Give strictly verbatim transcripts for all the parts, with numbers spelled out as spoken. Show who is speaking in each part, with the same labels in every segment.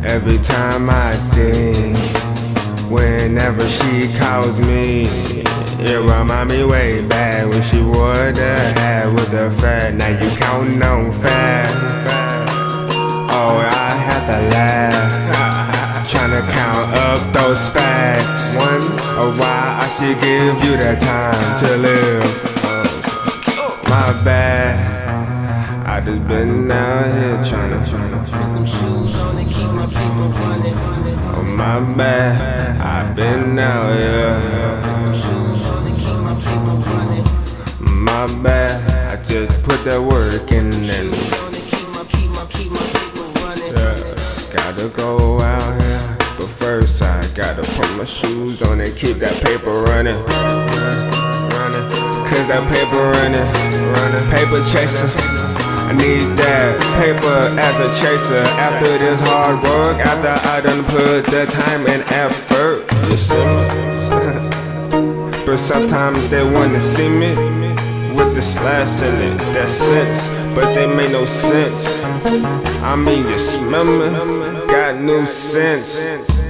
Speaker 1: Every time I think, whenever she calls me, it remind me way back when she wore the hat with the fat. Now you counting on fat. Oh, I had to laugh, tryna count up those facts. One, a while I should give you the time to live. My bad, I just been out here tryna put them shoes on and keep my paper running. Oh my bad, I been out here. Put them shoes on and keep my paper running. My bad, I just put that work in and yeah, gotta go out here. But first I gotta put my shoes on and keep that paper running. Running, cause that paper running, running, paper chaser. I need that paper as a chaser. After this hard work, after I done put the time and effort, you see me? But sometimes they wanna see me with the slash in it, that sense, but they make no sense. I mean, you smell me, got new sense.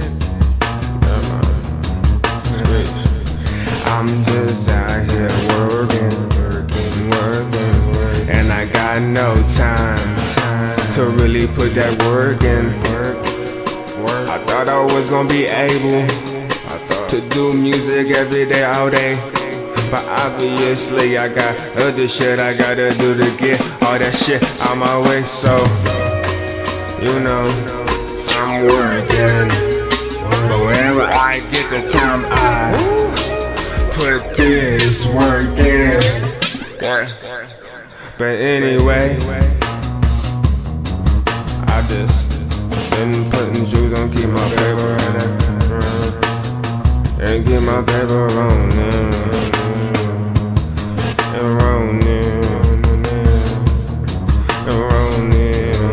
Speaker 1: I'm just out here working, working, working, and I got no time to really put that work in. I thought I was gonna be able to do music every day, all day, but obviously I got other shit I gotta do to get all that shit out my way. So, you know, I'm working, but whenever I get the time, I put this work in. But anyway, I just been putting shoes on, keep my paper running, and keep my paper rolling, and rolling, and rolling.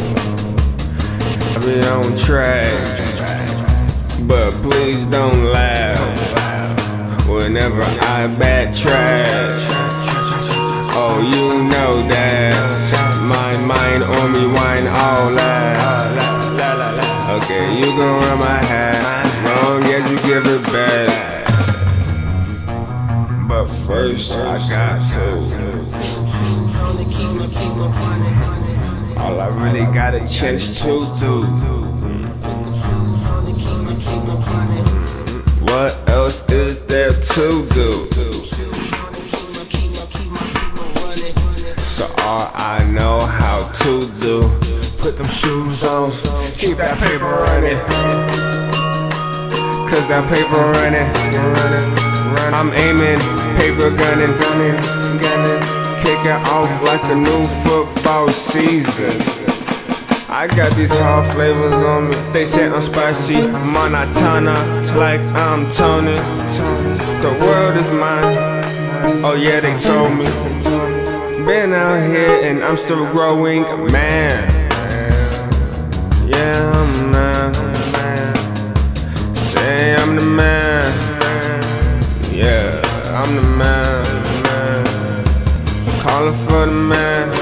Speaker 1: I be on track, but please don't laugh whenever I backtrack. Oh, you know that my mind on me, wine all that. Okay, you gon' run my hat, long as you give it back. But first I got to. All I really got a chance to do. What else is there to do? So all I know how to do, put them shoes on, keep that paper running, cause that paper running, running, running. I'm aiming, paper gunning, gunning, gunning, kicking off like a new football season. I got these hard flavors on me. They say I'm spicy, monotona, like I'm Tony. The world is mine. Oh yeah, they told me. Been out here and I'm still growing, man. Yeah, I'm the man. Say I'm the man. Yeah, I'm the man. Calling for the man.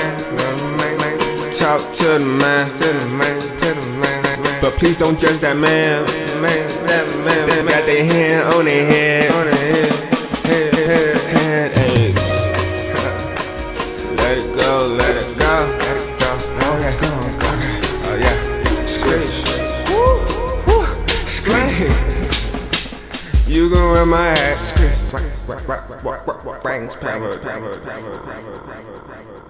Speaker 1: Talk to the man, to the man, to the man. But please don't judge that man. Man, that man, they got their hand on their head, on their head, head, head, headaches. Let it go, let it go, let it go. Okay, okay. Oh yeah, screech, woo, woo, screech. You gon' wear my hat, screech. Rang Flamang.